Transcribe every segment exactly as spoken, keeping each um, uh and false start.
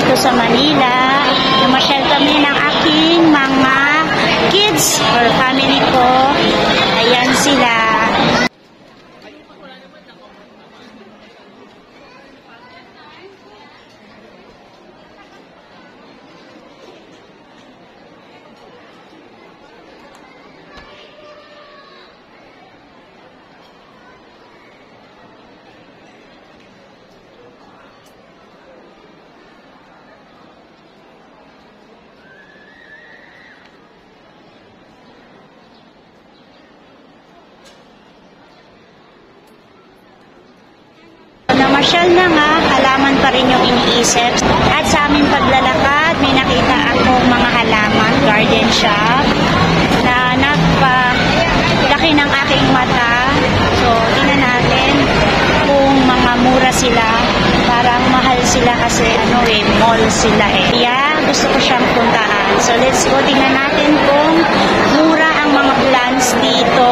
dito sa Manila. Namasyal kami ng aking mga kids or family ko. Ayan sila. Namasyal na nga, halaman pa rin yung iniisip. At sa aming paglalakad, may nakita akong mga halaman, garden shop, na nagpa-laki ng aking mata. So, tingnan natin kung mga mura sila. Parang mahal sila kasi ano eh, mall sila eh. Kaya gusto ko siyang puntahan. So, let's go. Tingnan natin kung mura ang mga plants dito.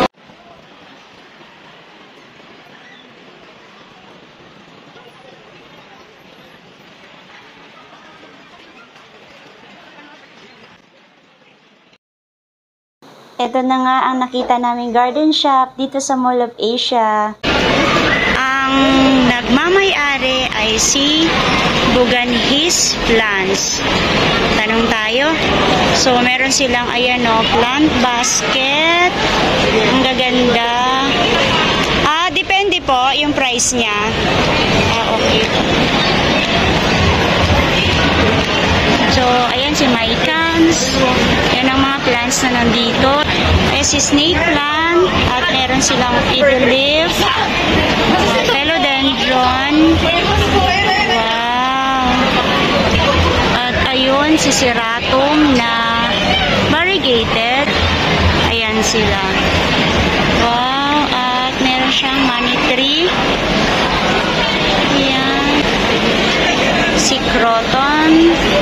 Ito na nga ang nakita naming garden shop dito sa Mall of Asia. Ang nagmamay-ari ay si Buganhis Plants. Tanong tayo. So, meron silang, ayan o, plant basket. Ang gaganda. Ah, depende po yung price niya. Ah, okay. So, ayan si Mycans. Yan ang mga plants na nandito. Eh, si snake plant. At meron silang fiddle leaf. Uh, philodendron. Wow. At ayun, si Seratum na variegated. Ayan sila. Wow. At meron siyang money tree. Ayan. Si Croton.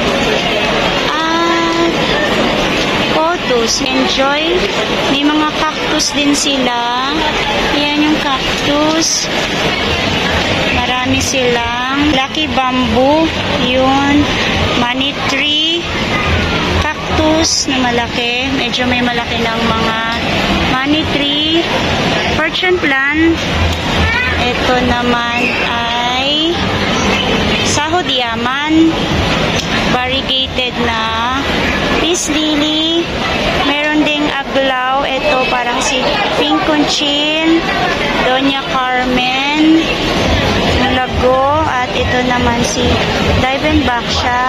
Enjoy. May mga cactus din sila. Ayan yung cactus. Marami silang lucky bamboo. Yun. Money tree. Cactus na malaki. Medyo may malaki ng mga money tree. Fortune plant. Ito naman ay sahod yaman. Variegated na peace lily. Meron ding aglaw. Ito parang si Pink Conchin, Doña Carmen, Lago, at ito naman si Divenbachia.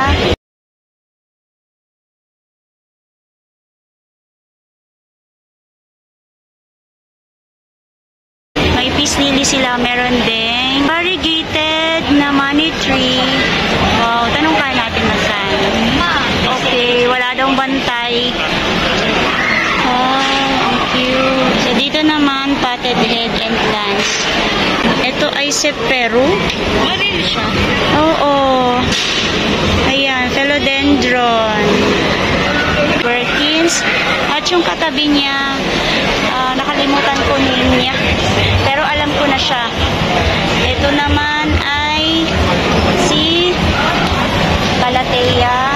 May peace lily sila. Meron ding variegated na money tree. Wow, tanong kaya natin magkano. Okay, wala daw bantay. Oh, ang cute. So, dito naman, potted head and plants. Ito ay seperu. Maril siya. Oo. Ayan, philodendron. Perkins. At yung katabi niya, uh, nakalimutan ko niya. Pero alam ko na siya. Ito naman ay si Calathea.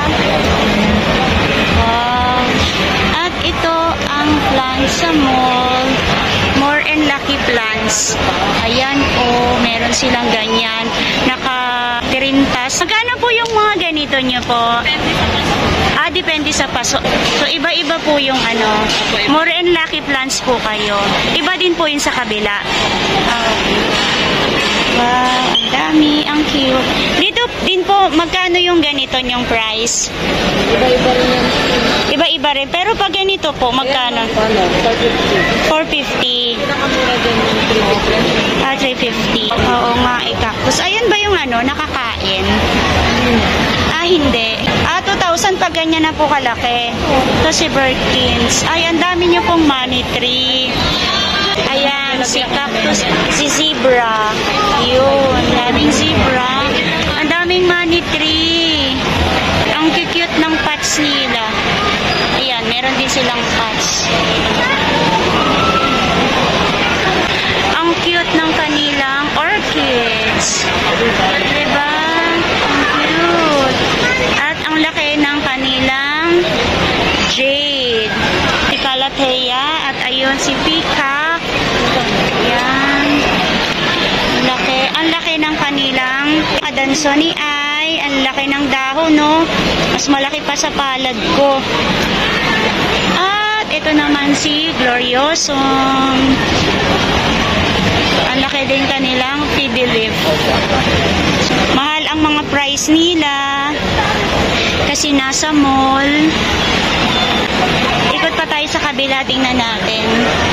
Wow. At ito ang plants sa mall. More and Lucky Plants. Ayan po, oh, meron silang ganyan. Naka-tirintas. Magkano po yung mga ganito nyo po? Ah, depende sa paso. So, iba-iba po yung ano. More and Lucky Plants po kayo. Iba din po yun sa kabila. Ah, okay. Wow, ang dami, ang cute. Dito din po, magkano yung ganito yung price? Iba-iba rin yan. Iba-iba rin. Pero pag ganito po, magkano? four fifty. Pinakamura dyan yung three fifty. Ah, three fifty. Oo nga, eh, cactus. Ayun ba yung ano, nakakain? Ah, hindi. Ah, two thousand pag ganyan na po kalaki. Ito si Birkins. Ay, ang dami niyo pong money tree. Ayan, si cactus, si zebra. Yun, daming zebra. Ang daming money tree. Ang cute ng pots nila. Ayan, meron din silang pots. Ang cute ng kanilang orchids. Diba? Ang cute. Ampalaya. At ayun si Peacock. Ayan. Ang laki. Ang laki ng kanilang Adansonii. Ang laki ng dahon, no? Mas malaki pa sa palad ko. At ito naman si Gloriosum. Ang laki din kanilang Fiddleleaf. Mahal ang mga price nila kasi nasa mall. Ikot pa tayo sa kabila, tingnan natin.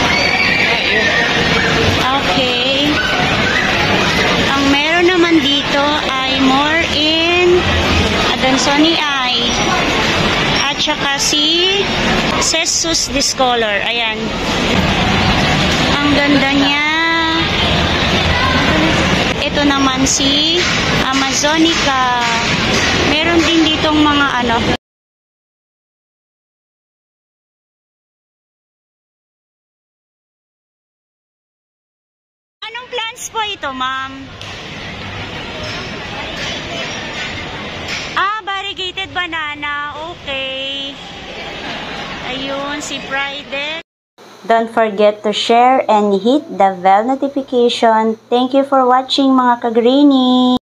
Okay. Ang meron naman dito ay more in Adansonii at saka si Cessus Discolor. Ayan. Ang ganda niya. Ito naman si Amazonica. Meron din ditong mga ano. Anong plants po ito, ma'am? Ah, variegated banana. Okay. Ayun, si Friday. Don't forget to share and hit the bell notification. Thank you for watching mga ka-greenie.